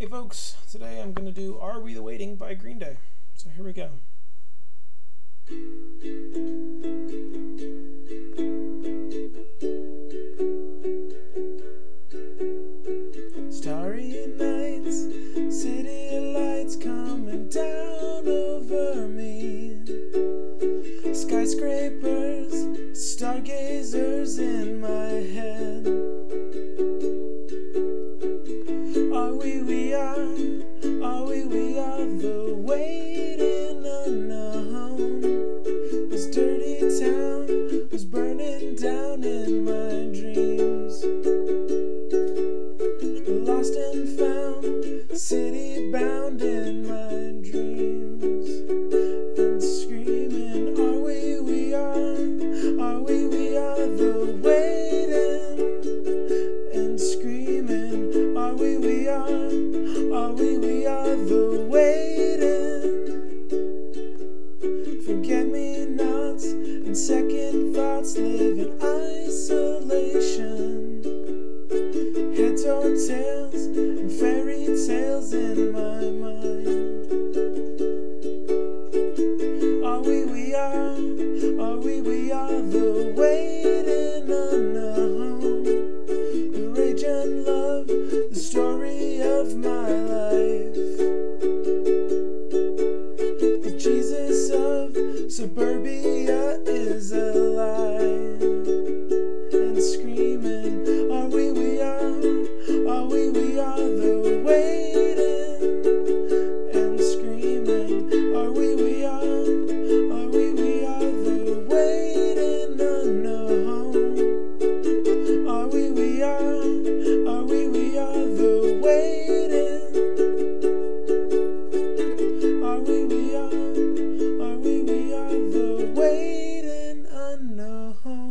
Hey folks, today I'm going to do Are We the Waiting by Green Day. So here we go. Starry nights, city lights coming down over me. Skyscrapers, stargazers in my head. We are the waiting unknown. This dirty town was burning down in my dreams. Lost and found, city bound in my dreams. And screaming, we are the waiting. And screaming, we are the waiting. Forget-me-nots and second thoughts live in isolation. Heads or tails and fairy tales in my mind. We are the waiting unknown. The rage and love, the story of my life. The Jesus of suburbia is alive. And screaming, we are the waiting. And screaming, we are the waiting unknown. We are the waiting. We are the waiting unknown.